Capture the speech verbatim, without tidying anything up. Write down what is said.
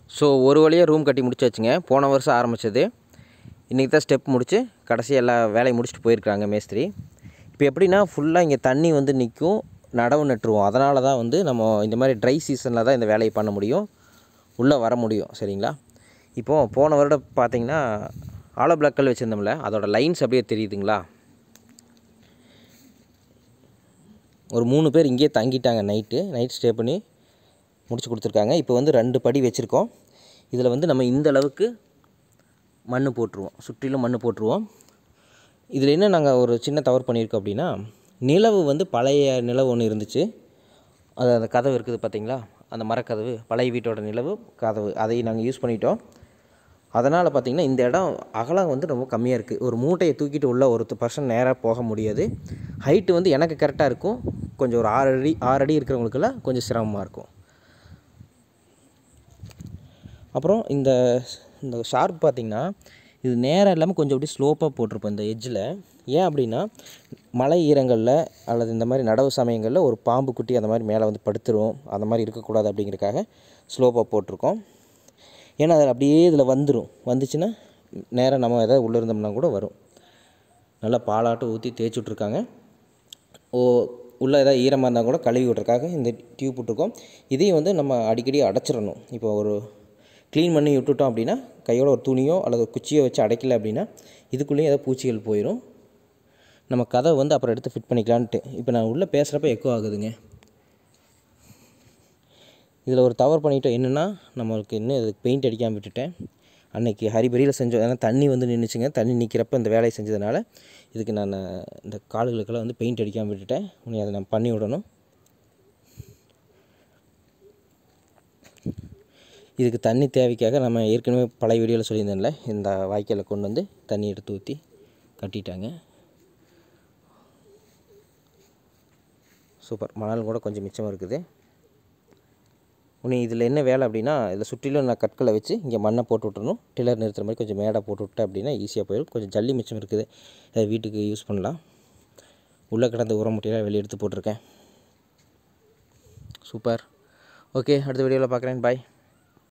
So ஒரு வழியாக room கட்டி முடிச்சாச்சுங்க. போன வருஷம் ஆரம்பித்தது. இன்றைக்கி தான் ஸ்டெப் முடித்து கடைசி எல்லா வேலையும் முடிச்சுட்டு போயிருக்காங்க மேஸ்திரி. இப்போ எப்படின்னா ஃபுல்லாக இங்கே தண்ணி வந்து நிற்கும், நடவு நட்டுருவோம். அதனால தான் வந்து நம்ம இந்த மாதிரி ட்ரை சீசனில் தான் இந்த வேலையை பண்ண முடியும், உள்ளே வர முடியும். சரிங்களா? இப்போது போன வருடம் பார்த்திங்கன்னா ஆலோ பிளாக் கல் வச்சுருந்தோம்ல, அதோடய லைன்ஸ் அப்படியே தெரியுதுங்களா? ஒரு மூணு பேர் இங்கேயே தங்கிட்டாங்க. நைட்டு நைட் ஸ்டே பண்ணி முடிச்சு கொடுத்துருக்காங்க. இப்போ வந்து ரெண்டு படி வச்சுருக்கோம். இதில் வந்து நம்ம இந்த அளவுக்கு மண் போட்டுருவோம், சுற்றிலும் மண் போட்டுருவோம். இதில் என்ன நாங்கள் ஒரு சின்ன தவறு பண்ணியிருக்கோம் அப்படின்னா, நிலவு வந்து பழைய நிலவு ஒன்று இருந்துச்சு. அது அந்த கதவு இருக்குது பார்த்திங்களா, அந்த மரக்கதவு, பழைய வீட்டோட நிலவு கதவு, அதை நாங்கள் யூஸ் பண்ணிட்டோம். அதனால் பார்த்திங்கன்னா இந்த இடம் அகலம் வந்து ரொம்ப கம்மியாக இருக்குது. ஒரு மூட்டையை தூக்கிட்டு உள்ள ஒரு பர்சன் நேராக போக முடியாது. ஹைட்டு வந்து எனக்கு கரெக்டாக இருக்கும். கொஞ்சம் ஒரு ஆறு அடி ஆறு அடி இருக்கிறவங்களுக்கெல்லாம் கொஞ்சம் சிரமமாக இருக்கும். அப்புறம் இந்த இந்த ஷார்ப் பார்த்திங்கன்னா இது நேராக இல்லாமல் கொஞ்சம் அப்படி ஸ்லோப்பாக போட்டிருப்போம் இந்த எட்ஜில். ஏன் அப்படின்னா மலை ஈரங்களில் அல்லது இந்த மாதிரி நடவு சமயங்களில் ஒரு பாம்பு குட்டி அந்த மாதிரி மேலே வந்து படுத்துரும், அந்த மாதிரி இருக்கக்கூடாது அப்படிங்கிறதுக்காக ஸ்லோப்பாக போட்டிருக்கோம். ஏன்னா அதில் அப்படியே இதில் வந்துடும். வந்துச்சுன்னா நேராக நம்ம எதாவது உள்ளே இருந்தோம்னா கூட வரும். நல்லா பாலாட்டம் ஊற்றி தேய்ச்சி விட்ருக்காங்க. ஓ உள்ளே எதாவது ஈரமாக இருந்தால் கூட கழுவி விட்ருக்காங்க. இந்த டியூப் விட்ருக்கோம். இதையும் வந்து நம்ம அடிக்கடி அடைச்சிடணும். இப்போ ஒரு க்ளீன் பண்ணி விட்டுட்டோம் அப்படின்னா, கையோட ஒரு துணியோ அல்லது குச்சியோ வச்சு அடைக்கல அப்படின்னா இதுக்குள்ளேயும் ஏதாவது பூச்சிகள் போயிடும். நம்ம கதவை வந்து அப்புறம் எடுத்து ஃபிட் பண்ணிக்கலான்ட்டு. இப்போ நான் உள்ளே பேசுகிறப்ப எக்கோ ஆகுதுங்க. இதில் ஒரு தவறு பண்ணிவிட்டோம். என்னென்னா நம்மளுக்கு இன்னும் இதுக்கு பெயிண்ட் அடிக்காமல் விட்டுட்டேன். அன்றைக்கி ஹரிபரியில் செஞ்சோம். ஏன்னா தண்ணி வந்து நின்றுச்சுங்க. தண்ணி நிற்கிறப்ப இந்த வேலையை செஞ்சதுனால இதுக்கு நான் இந்த காலுகளுக்கெல்லாம் வந்து பெயிண்ட் அடிக்காமல் விட்டுட்டேன். உடனே அதை நான் பண்ணி விடணும். இதுக்கு தண்ணி தேவைக்காக நம்ம ஏற்கனவே பழைய வீடியோவில் சொல்லியிருந்தேன்ல, இந்த வாய்க்காலில் கொண்டு வந்து தண்ணி எடுத்து ஊற்றி கட்டிட்டாங்க. சூப்பர். மணல் கூட கொஞ்சம் மிச்சமாக இருக்குது. உனி இதில் என்ன வேலை அப்படின்னா, இதில் சுற்றிலும் நான் கற்களை வச்சு இங்கே மண்ணை போட்டு விட்டுறணும். டில்லர் நிறுத்துகிற மாதிரி கொஞ்சம் மேடாக போட்டு விட்டேன் அப்படின்னா ஈஸியாக போயிடும். கொஞ்சம் ஜல்லி மிச்சம் இருக்குது, அதை வீட்டுக்கு யூஸ் பண்ணலாம். உள்ளே கிடந்த உரம் முட்டையெல்லாம் வெளியே எடுத்து போட்டிருக்கேன். சூப்பர். ஓகே, அடுத்த வீடியோவில் பார்க்குறேன். பாய்.